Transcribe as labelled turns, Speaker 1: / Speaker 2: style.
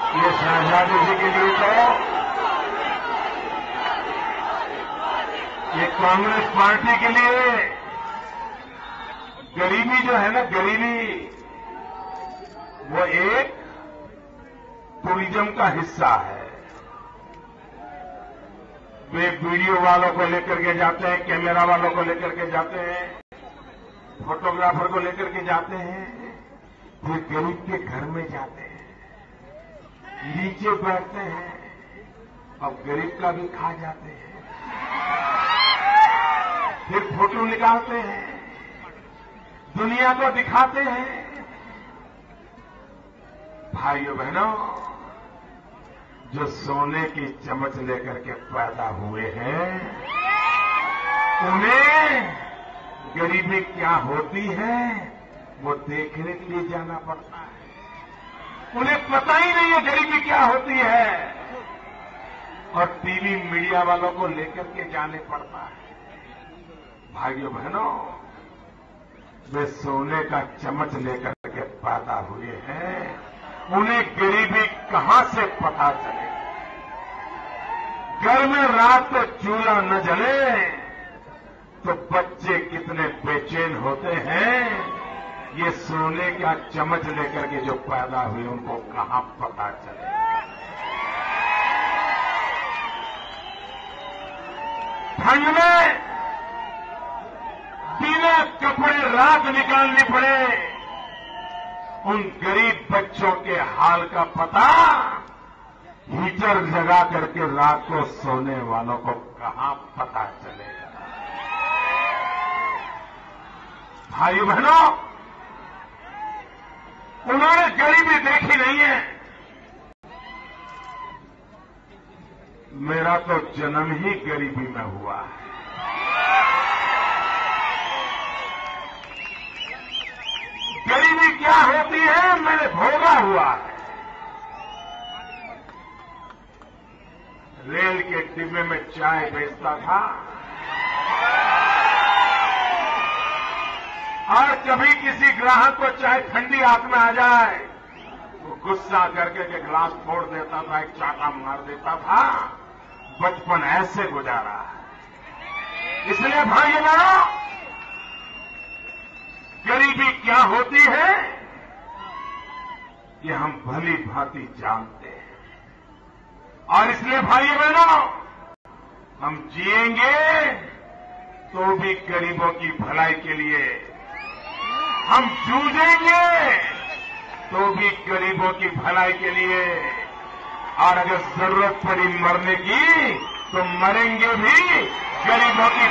Speaker 1: ये शहजादी जी के लिए तो ये कांग्रेस पार्टी के लिए गरीबी जो है ना, गरीबी वो एक टूरिज्म का हिस्सा है। वे वीडियो वालों को लेकर के जाते हैं, कैमरा वालों को लेकर के जाते हैं, फोटोग्राफर को लेकर के जाते हैं, फिर गरीब के घर में जाते हैं, नीचे बैठते हैं और गरीब का भी खा जाते हैं, फिर फोटो निकालते हैं, दुनिया को दिखाते हैं। भाइयों बहनों, जो सोने की चम्मच लेकर के पैदा हुए हैं, उन्हें गरीबी क्या होती है वो देखने के लिए जाना पड़ता है। उन्हें पता ही नहीं है गरीबी क्या होती है, और टीवी मीडिया वालों को लेकर के जाने पड़ता है। भाइयों बहनों, वे सोने का चम्मच लेकर के पैदा हुए हैं, उन्हें गरीबी कहां से पता चले। घर में रात को चूल्हा न जले तो बच्चे कितने बेचैन होते हैं। ये सोने का चम्मच लेकर के जो पैदा हुए उनको कहां पता चले। ठंड में बिना कपड़े रात निकालनी पड़े, उन गरीब बच्चों के हाल का पता हीटर जगा करके रात को सोने वालों को कहां पता चलेगा। भाई बहनों, उन्होंने गरीबी देखी नहीं है। मेरा तो जन्म ही गरीबी में हुआ है। गरीबी क्या होती है मैंने भोगा हुआ है। रेल के डिब्बे में चाय बेचता था, और कभी किसी ग्राहक को चाय ठंडी हाथ में आ जाए वो गुस्सा करके के गिलास फोड़ देता था, एक चाटा मार देता था। बचपन ऐसे गुजारा है। इसलिए भाइयों बहनों, गरीबी क्या होती है ये हम भली भांति जानते हैं, और इसलिए भाइयों बहनों, हम जिएंगे तो भी गरीबों की भलाई के लिए, हम जूझेंगे तो भी गरीबों की भलाई के लिए, और अगर जरूरत पड़ी मरने की तो मरेंगे भी गरीबों की